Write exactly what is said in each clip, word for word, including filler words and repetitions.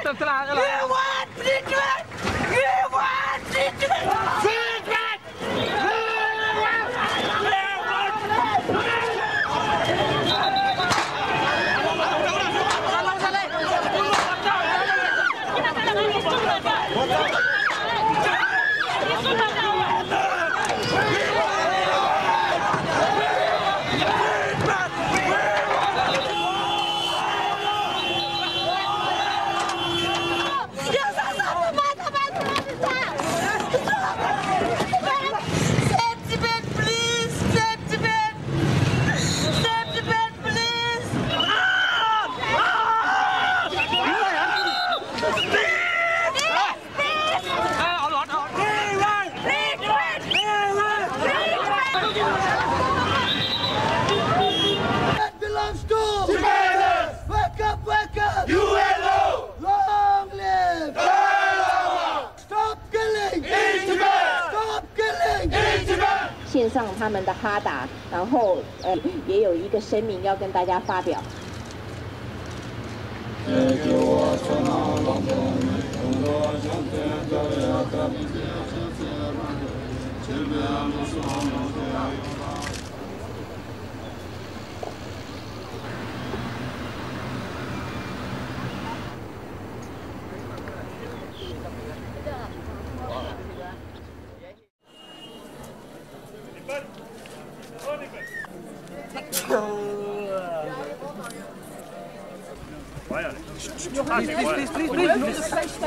献上他们的哈达，然后呃也有一个声明要跟大家发表。 Please, please, please, please,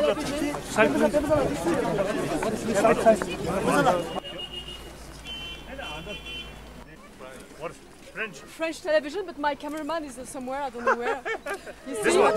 What? French? French television, but my cameraman is somewhere, I don't know where. This one.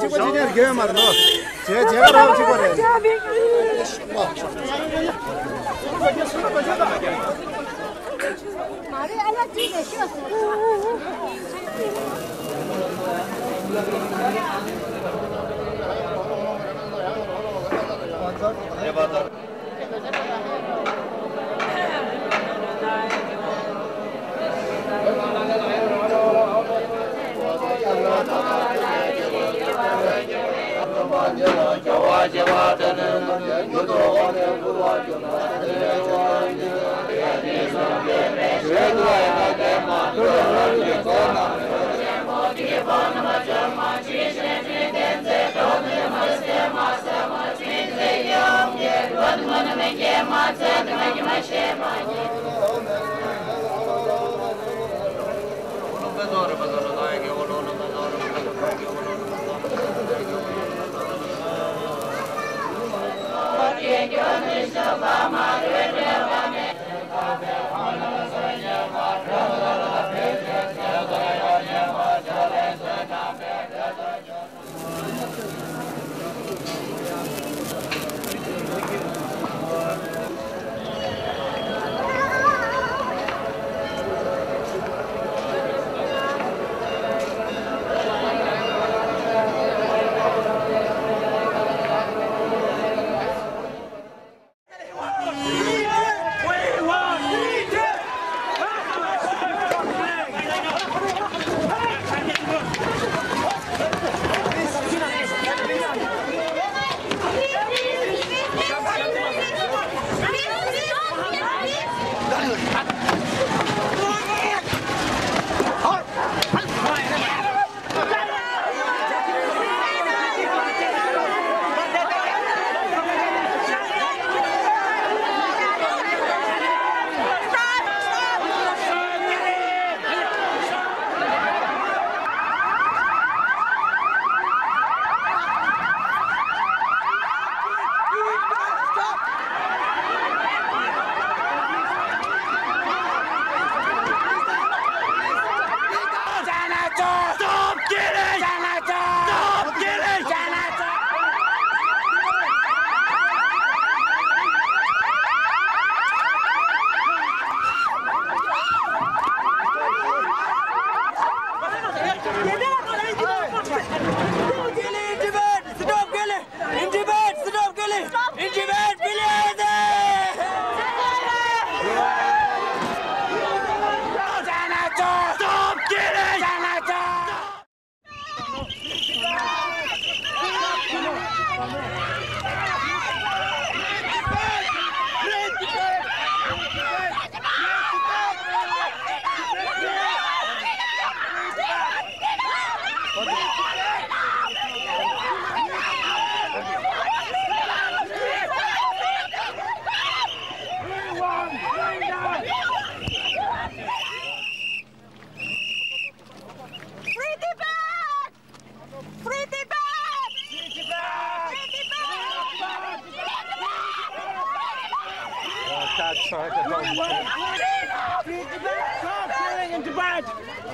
killing in Tibet!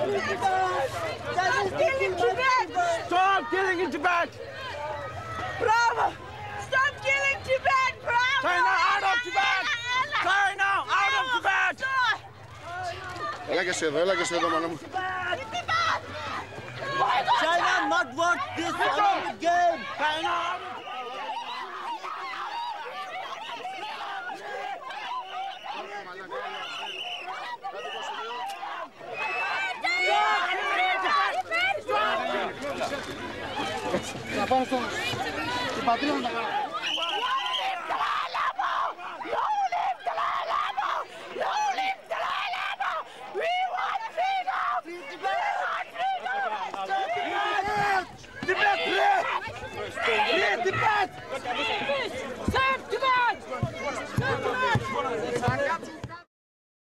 Stop killing in Tibet! Bravo! Stop killing Tibet! Bravo! China out of Tibet! China out of Tibet! Έλα και εσύ εδώ, έλα και εσύ εδώ, μάνα μου. China not worth this Olympic game! China out of Να πάμε στην πατρίδα να τα κάνω.